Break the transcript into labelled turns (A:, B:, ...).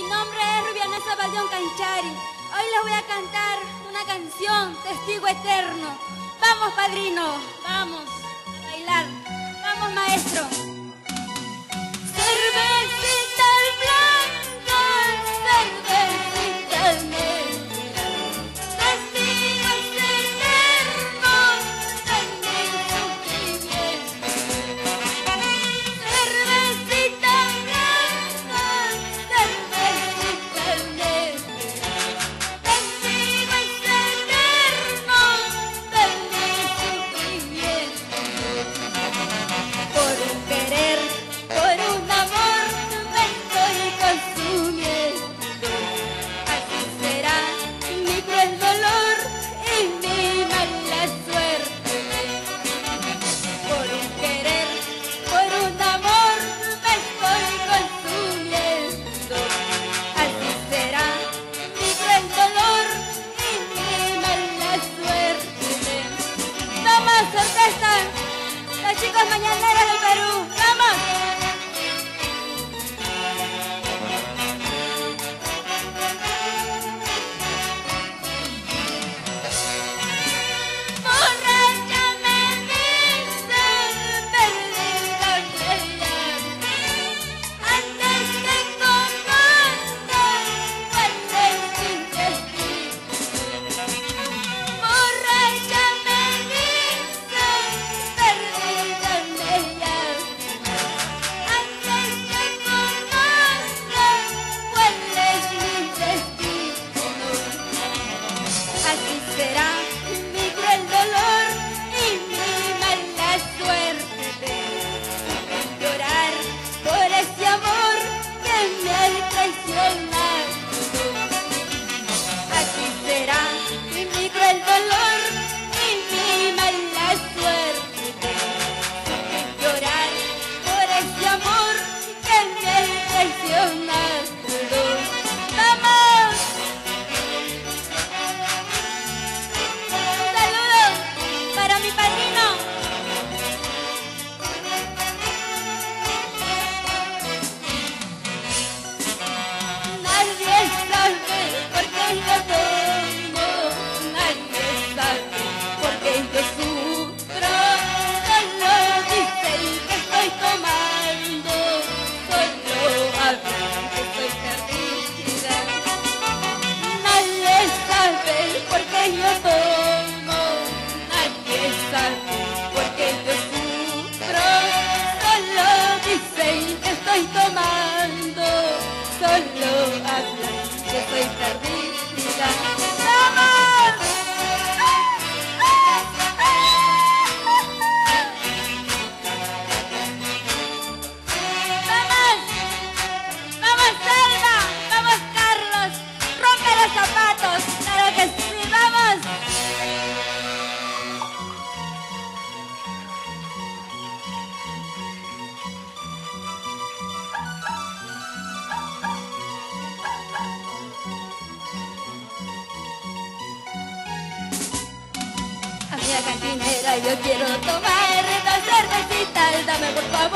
A: nombre es Rubianesa Baldión Canchari. Hoy les voy a cantar una canción, Testigo Eterno. Vamos, padrino, vamos a bailar. Vamos, maestro. Cervecita blanca, cervecita negra, testigos eternos de mi sufrimiento. Cervecita blanca, cervecita negra, testigos eternos de mi sufrimiento. Por un querer, por un amor, me estoy consumiendo. Así será mi cruel dolor y mi mala suerte. Por un querer, por un amor, me estoy consumiendo. Así será mi cruel dolor y mi mala suerte. ¡Vamos, orquesta! Los chicos mañaneros del Perú, ¡vamos! Borracha me dicen, perdida ella, antes de conocer cuál es mi destino. Borracha me dicen, perdida ella, antes de conocer cuál es mi destino. Así será mi cruel dolor y mi mala suerte. Llorar por ese amor que me ha traicionado. Así será mi cruel dolor y mi mala suerte. Llorar por ese amor que me ha traicionado. ¡Vamos! Un saludo para mi padrino. Nadie sabe por qué yo tomo, nadie sabe por qué yo sufro. Solo dicen que estoy tomando, solo hablan que estoy perdida. Nadie sabe por qué yo tomo, nadie sabe por qué yo sufro. Solo dicen que estoy tomando, solo hablan que estoy perdida. ¡Vamos! ¡Vamos! ¡Vamos, Selma! ¡Vamos, Carlos! ¡Rompe los zapatos! ¡Claro que sí! ¡Vamos! Amiga cantinera, yo quiero tomar 2 cervecitas. Dame por favor